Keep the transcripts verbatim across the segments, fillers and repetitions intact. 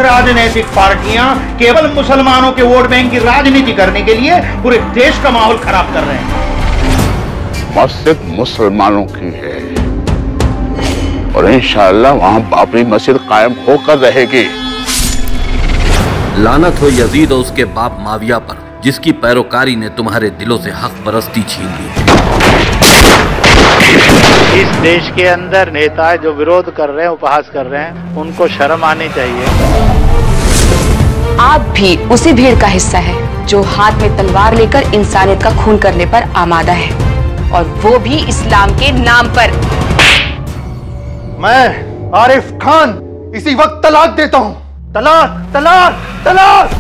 राजनीतिक पार्टियां केवल मुसलमानों के वोट बैंक की राजनीति करने के लिए पूरे देश का माहौल खराब कर रहे हैं। मस्जिद मुसलमानों की है और इंशाअल्लाह वहां बाबरी मस्जिद कायम होकर रहेगी। लानत हो यजीद और उसके बाप माविया पर, जिसकी पैरोकारी ने तुम्हारे दिलों से हक परस्ती छीन ली। इस देश के अंदर नेता जो विरोध कर रहे हैं, उपहास कर रहे हैं, उनको शर्म आनी चाहिए। आप भी उसी भीड़ का हिस्सा है जो हाथ में तलवार लेकर इंसानियत का खून करने पर आमादा है, और वो भी इस्लाम के नाम पर। मैं आरिफ खान इसी वक्त तलाक देता हूँ। तलाक, तलाक, तलाक।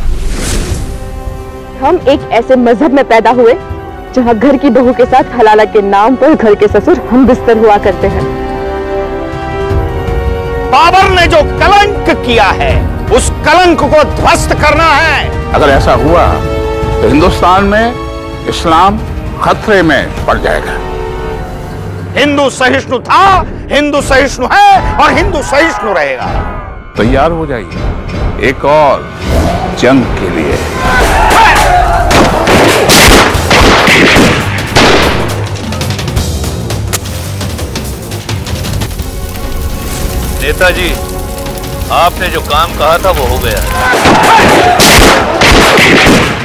हम एक ऐसे मजहब में पैदा हुए जहाँ घर की बहू के साथ हलाला के नाम पर घर के ससुर हम बिस्तर हुआ करते हैं। बाबर ने जो कलंक किया है, उस कलंक को ध्वस्त करना है। अगर ऐसा हुआ तो हिंदुस्तान में इस्लाम खतरे में पड़ जाएगा। हिंदू सहिष्णु था, हिंदू सहिष्णु है और हिंदू सहिष्णु रहेगा। तैयार हो जाइए एक और जंग के लिए। नेताजी, आपने जो काम कहा था वो हो गया।